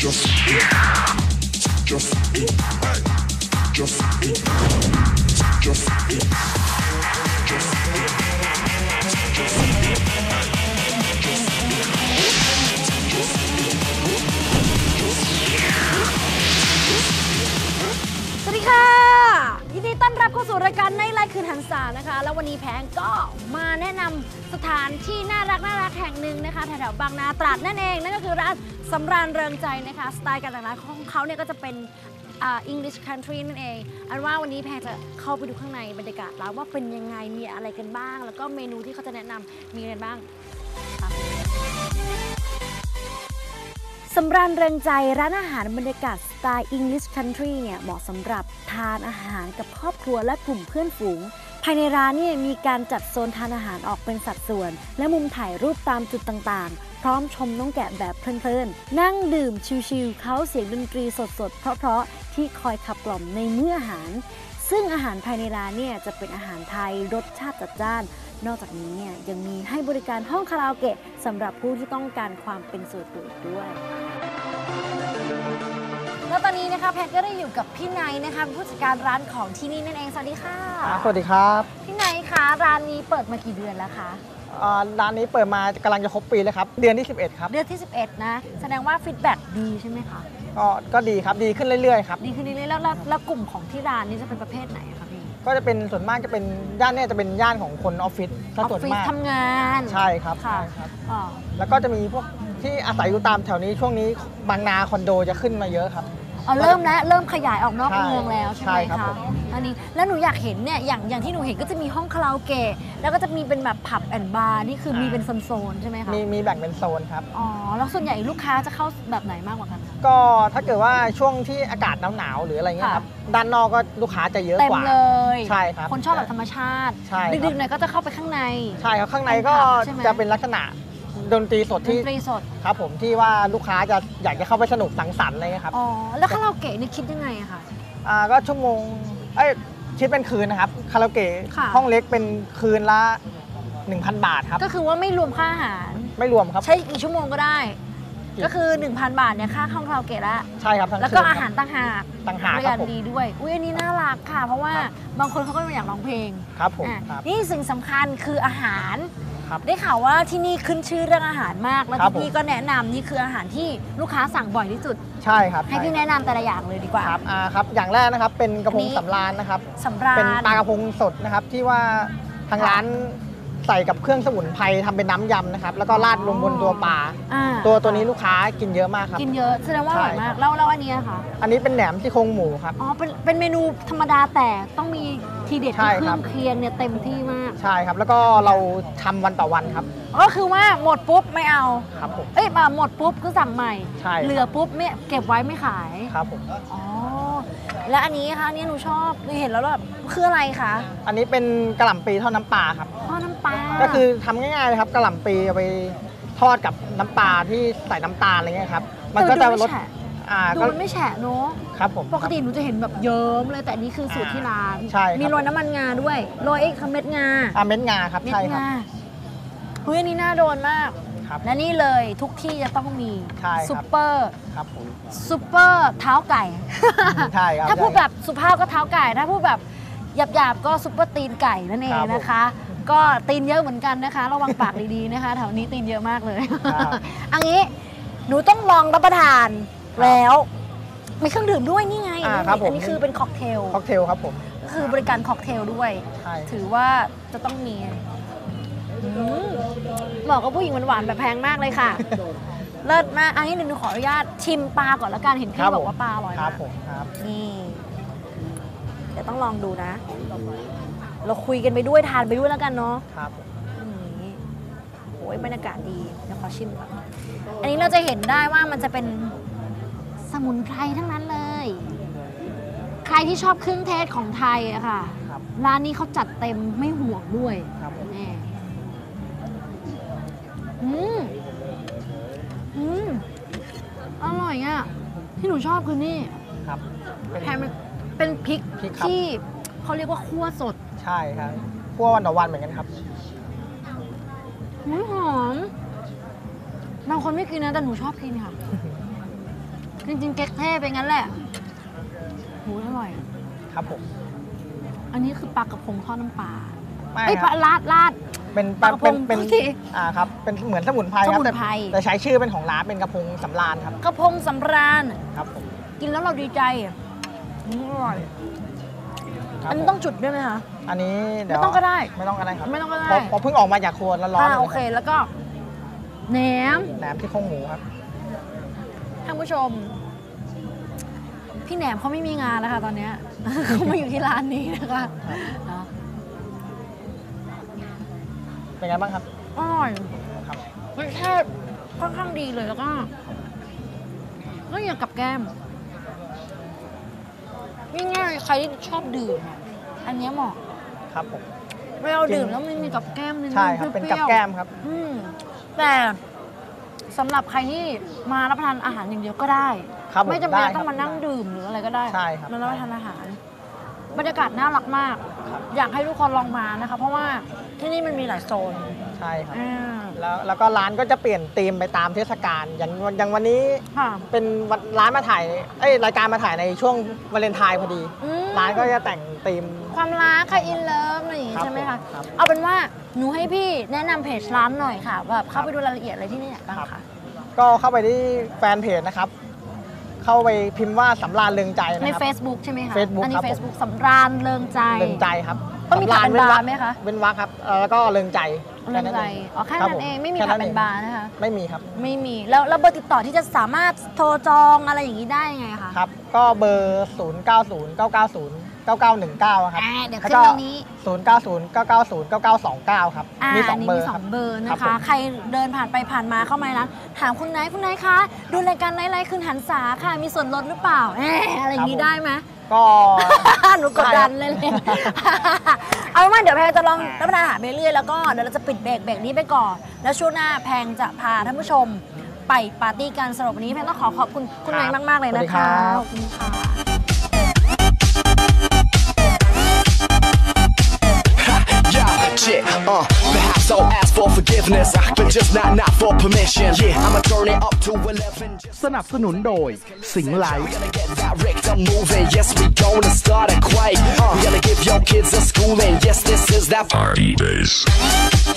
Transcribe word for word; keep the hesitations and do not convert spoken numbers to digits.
Just eat. Just eat. Just eat. Just eat. Just eat. Just eat. Just eat. Just eat. สวัสดีค่ะยินดีต้อนรับเข้าสู่รายการในไลฟ์คืนหันษานะคะแล้ววันนี้แพงก็มาแนะนำสถานที่น่ารักน่ารักแห่งหนึ่งนะคะแถวๆบางนาตราดนั่นเองนั่นก็คือร้านสำราญเริงใจนะคะสไตล์การแต่งร้านของเขาเนี่ยก็จะเป็นอ่า English Country นั่นเองอันว่าวันนี้แพงจะเข้าไปดูข้างในบรรยากาศร้านว่าเป็นยังไงมีอะไรกันบ้างแล้วก็เมนูที่เขาจะแนะนำมีอะไรบ้างสำราญเริงใจร้านอาหารบรรยากาศสไตล์ English Country เนี่ยเหมาะสำหรับทานอาหารกับครอบครัวและกลุ่มเพื่อนฝูงภายในร้านเนี่ยมีการจัดโซนทานอาหารออกเป็นสัดส่วนและมุมถ่ายรูปตามจุดต่างๆพร้อมชมน้องแกะแบบเพลินๆนั่งดื่มชิลๆเขาเสียงดนตรีสดๆเพราะๆที่คอยขับกล่อมในมื้ออาหารซึ่งอาหารภายในร้านเนี่ยจะเป็นอาหารไทยรสชาติจัดจ้านนอกจากนี้เนี่ยยังมีให้บริการห้องคาราโอเกะสำหรับผู้ที่ต้องการความเป็นส่วนตัวด้วยแล้วตอนนี้นะคะแพทก็ได้อยู่กับพี่ไนท์นะคะผู้จัดการร้านของที่นี่นั่นเองสวัสดีค่ะสวัสดีครับพี่ไนท์คะร้านนี้เปิดมากี่เดือนแล้วคะร้านนี้เปิดมากำลังจะครบปีเลยครับเดือนที่สิบเอ็ดครับเดือนที่สิบเอ็ดนะแสดงว่าฟีดแบ็กดีใช่ไหมคะก็ก็ดีครับดีขึ้นเรื่อยๆครับดีขึ้นเรื่อยๆแล้วแล้วกลุ่มของที่ร้านนี้จะเป็นประเภทไหนคะพี่ก็จะเป็นส่วนมากจะเป็นย่านนี้จะเป็นย่านของคนออฟฟิศออฟฟิศทำงานใช่ครับค่ะแล้วก็จะมีพวกที่อาศัยอยู่ตามแถวนี้ช่วงนี้บางนาคอนโดจะขึ้นมาเยอะครับเอาเริ่มแล้วเริ่มขยายออกนอกเมืองแล้วใช่ไหมคะอันนี้แล้วหนูอยากเห็นเนี่ยอย่างอย่างที่หนูเห็นก็จะมีห้องคาราโอเกะแล้วก็จะมีเป็นแบบผับแอนด์บาร์นี่คือมีเป็นโซนๆใช่ไหมคะมีมีแบ่งเป็นโซนครับอ๋อแล้วส่วนใหญ่ลูกค้าจะเข้าแบบไหนมากกว่ากันก็ถ้าเกิดว่าช่วงที่อากาศหนาวๆหรืออะไรเงี้ยครับด้านนอกก็ลูกค้าจะเยอะกว่าเต็มเลยใช่ครับคนชอบแบบธรรมชาติดึกๆหน่อยก็จะเข้าไปข้างในใช่ครับข้างในก็จะเป็นลักษณะดนตรีสดที่ดนตรีสดครับผมที่ว่าลูกค้าจะอยากจะเข้าไปสนุกสังสรรค์อะไรเงี้ยครับอ๋อแล้วคาราโอเกะนี่คิดยังไงอะคะอ่าก็ชั่วโมงเอ้ยคิดเป็นคืนนะครับคาราโอเกะห้องเล็กเป็นคืนละ หนึ่งพัน บาทครับก็คือว่าไม่รวมค่าอาหารไม่รวมครับใช้กี่ชั่วโมงก็ได้ก็คือ หนึ่งพัน บาทเนี่ยค่าห้องคาราโอเกะละใช่ครับทั้งคืนแล้วก็อาหารต่างหากต่างหากครับผมดีด้วยอุ้ยอันนี้น่ารักค่ะเพราะว่าบางคนเขาก็อยากร้องเพลงครับผมนี่สิ่งสำคัญคืออาหารได้ข่าวว่าที่นี่ขึ้นชื่อเรื่องอาหารมากแล้วพี่ก็แนะนำนี่คืออาหารที่ลูกค้าสั่งบ่อยที่สุดใช่ครับให้พี่แนะนำแต่ละอย่างเลยดีกว่าครับอ่าครับอย่างแรกนะครับเป็นกระพงสำราญนะครับสำราญเป็นปลากระพงสดนะครับที่ว่าทางร้านใส่กับเครื่องสมุนไพรทำเป็นน้ำยำนะครับแล้วก็ราดลงบนตัวปลาตัวตัวนี้ลูกค้ากินเยอะมากครับกินเยอะแสดงว่าอร่อยมากแล้วแล้วอันนี้ค่ะอันนี้เป็นแหนมซี่โครงหมูครับอ๋อเป็นเป็นเมนูธรรมดาแต่ต้องมีทีเด็ดเครื่องเคียงเนี่ยเต็มที่มากใช่ครับแล้วก็เราทำวันต่อวันครับก็คือว่าหมดปุ๊บไม่เอาครับผมเอ้ยหมดปุ๊บก็สั่งใหม่ใช่เหลือปุ๊บไม่เก็บไว้ไม่ขายครับผมอ๋อแล้วอันนี้คะนี่หนูชอบเห็นแล้วแบบคืออะไรคะอันนี้เป็นกะหล่ำปีทอดน้ำปลาครับทอดน้ำปลาก็คือทำง่ายๆเลยครับกะหล่ำปีเอาไปทอดกับน้ำปลาที่ใส่น้ำตาลอะไรเงี้ยครับมันก็จะรสดูมันไม่แฉะเนาะครับผมปกติหนูจะเห็นแบบเยิ้มเลยแต่นี่คือสูตรที่ร้านใช่มีโรยน้ำมันงาด้วยโรยเอ็กเม็ดงาอ่าเม็ดงาครับใช่ครับเฮ้ยอันนี้น่าโดนมากและนี่เลยทุกที่จะต้องมีซุปเปอร์ครับผมซุปเปอร์เท้าไก่ใช่ครับถ้าพูดแบบสุภาพก็เท้าไก่ถ้าพูดแบบหยาบๆก็ซุปเปอร์ตีนไก่นั่นเองนะคะก็ตีนเยอะเหมือนกันนะคะระวังปากดีๆนะคะแถวนี้ตีนเยอะมากเลยอันนี้หนูต้องลองรับประทานแล้วมีเครื่องดื่มด้วยนี่ไงอันนี้คือเป็นค็อกเทลค็อกเทลครับผมคือบริการค็อกเทลด้วยถือว่าจะต้องมีเหมาะกับผู้หญิงหวานๆแบบแพงมากเลยค่ะเลิศมากอันนี้หนูขออนุญาตชิมปลาก่อนแล้วกันเห็นพี่บอกว่าปลาอร่อยมากนี่เดี๋ยวต้องลองดูนะเราคุยกันไปด้วยทานไปด้วยแล้วกันเนาะครับนี่โอ้ยบรรยากาศดีเดี๋ยวขอชิมก่อนอันนี้เราจะเห็นได้ว่ามันจะเป็นสมุนไพรทั้งนั้นเลยใครที่ชอบเครื่องเทศของไทยอะค่ะร้านนี้เขาจัดเต็มไม่ห่วงด้วยแน่อืมอืมอร่อยอ่ะที่หนูชอบคือนี่ครับแพงเป็นพริกที่เขาเรียกว่าคั่วสดใช่ครับคั่ววันต่อวันเหมือนกันครับหอมบางคนไม่กินนะแต่หนูชอบกินค่ะจริงๆเก๊กเท่เป็นงั้นแหละโหอร่อยครับผมอันนี้คือปลากระพงทอดน้ำปลาไม่ไอ้ปลาลาดลาดเป็นปลากระพงเป็นอ่าครับเป็นเหมือนสมุนไพรครับแต่แต่ใช้ชื่อเป็นของร้านเป็นกระพงสำราญครับกระพงสำราญครับผมกินแล้วเราดีใจอร่อยอันนี้ต้องจุดด้วยไหมคะอันนี้เดี๋ยวไม่ต้องก็ได้ไม่ต้องก็ได้ครับไม่ต้องก็ได้พอเพิ่งออกมาจากครัวร้อนๆโอเคแล้วก็แหนมแหนมที่โครงหมูครับท่านผู้ชมพี่แหนมเขาไม่มีงานแล้วค่ะตอนนี้เขามาอยู่ที่ร้านนี้นะคะเป็นไงบ้างครับอร่อยครับรสชาติค่อนข้างดีเลยแล้วก็ก็อย่างกับแก้มง่ายๆใครที่ชอบดื่มอันนี้เหมาะครับผมเวลาดื่มแล้วมันมีกับแก้มนิดนึงใช่ครับเป็นกับแก้มครับแต่สำหรับใครที่มารับประทานอาหารอย่างเดียวก็ได้ไม่จำเป็นต้องมานั่งดื่มหรืออะไรก็ได้ใช่ครับมารับประทานอาหารบรรยากาศน่ารักมากอยากให้ทุกคนลองมานะคะเพราะว่าที่นี่มันมีหลายโซนใช่ครับแล้วแล้วก็ร้านก็จะเปลี่ยนธีมไปตามเทศกาลอย่างอย่างวันนี้เป็นร้านมาถ่ายเอ้ยรายการมาถ่ายในช่วงวาเลนไทน์พอดีร้านก็จะแต่งธีมความรักค่ะอินเลิฟอะไรอย่างงี้ใช่ไหมคะเอาเป็นว่าหนูให้พี่แนะนำเพจร้านหน่อยค่ะแบบเข้าไปดูรายละเอียดอะไรที่นี่บ้างคะก็เข้าไปที่แฟนเพจนะครับเข้าไปพิมพ์ว่าสำราญเริงใจนะครับใน Facebook ใช่ไหมคะ Facebook อันนี้ Facebook สำราญเริงใจเริงใจครับต้องมีผักเป็นบาร์ไหมคะเป็นวักครับแล้วก็เริงใจเริงใจอ๋อแค่นั้นเองไม่มีผักเป็นบาร์นะคะไม่มีครับไม่มีแล้วแล้วเบอร์ติดต่อที่จะสามารถโทรจองอะไรอย่างนี้ได้ยังไงคะครับก็เบอร์ศูนย์ เก้า ศูนย์ เก้า เก้า ศูนย์ เก้า เก้า หนึ่ง เก้าครับเดี๋ยวขึ้นตรงนี้ศูนย์ เก้า ศูนย์ เก้า เก้า ศูนย์ เก้า เก้า สอง เก้าครับมีสองเบอร์ครับมีสองเบอร์นะคะใครเดินผ่านไปผ่านมาเข้ามาร้านถามคุณนายคุณนายคะดูรายการไนท์ไลฟ์คืนหันษาค่ะมีส่วนลดหรือเปล่าเอออะไรอย่างนี้ได้ไหมก็หนูกดดันเลยเลยเอาเป็นว่าเดี๋ยวแพงจะลองรับประทานอาหารไปเรื่อยแล้วก็เดี๋ยวเราจะปิดเบรกเบรกนี้ไปก่อนแล้วช่วงหน้าแพงจะพาท่านผู้ชมไปปาร์ตี้กันสำหรับวันนี้แพงต้องขอขอบคุณคุณนายมากๆเลยนะคะขอบคุณค่ะ Shit, uh, perhaps I'll ask for forgiveness, but just not not for permission. Yeah, I'ma turn it up to eleven. สนับสนุนโดยสิงห์ไลฟ์ We gonna get direct, I'm moving. Yes, we gonna start it quite. Uh, we gonna give your kids a schooling. Yes, this is that party base.